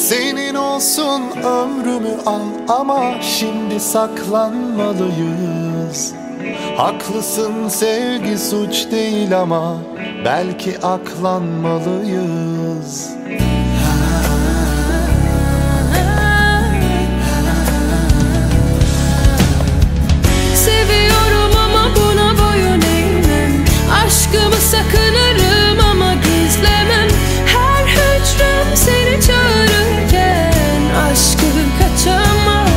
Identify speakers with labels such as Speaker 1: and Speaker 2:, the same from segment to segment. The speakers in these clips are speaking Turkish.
Speaker 1: Senin olsun ömrümü al ama şimdi saklanmalıyız. Haklısın, sevgi suç değil ama belki aklanmalıyız.
Speaker 2: Seviyorum ama buna boyun eğmem. Aşkımı sakınırım ama gizlemem. Her hücrem seni çağırırken aşkı kaçamam.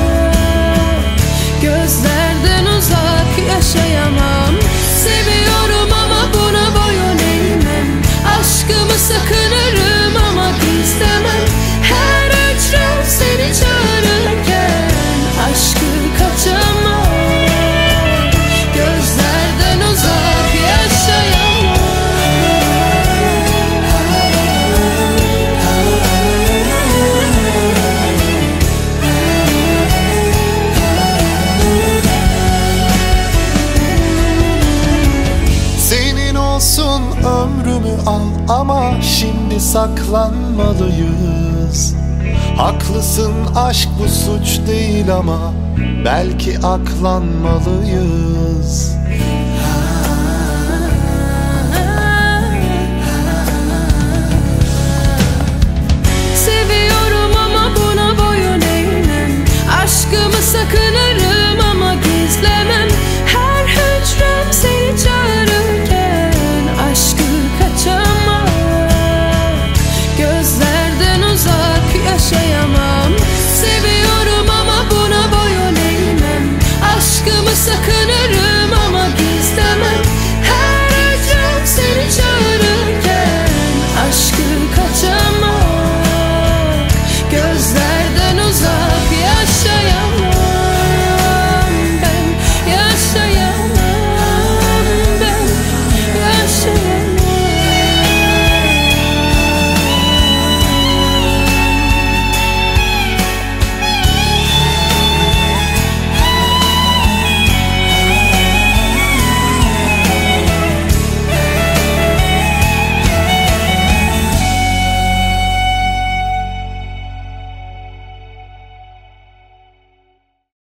Speaker 2: Gözlerden uzak yaşayamam. Seviyorum ama buna boyun eğmem. Aşkımı sakınırım ama gizlemem. Her hücrem seni çağırırken aşkı kaçamam. Gözlerden uzak yaşayamam.
Speaker 1: Senin olsun ömrümü al ama şimdi saklanmalıyız. Haklısın, aşk bu suç değil ama belki aklanmalıyız.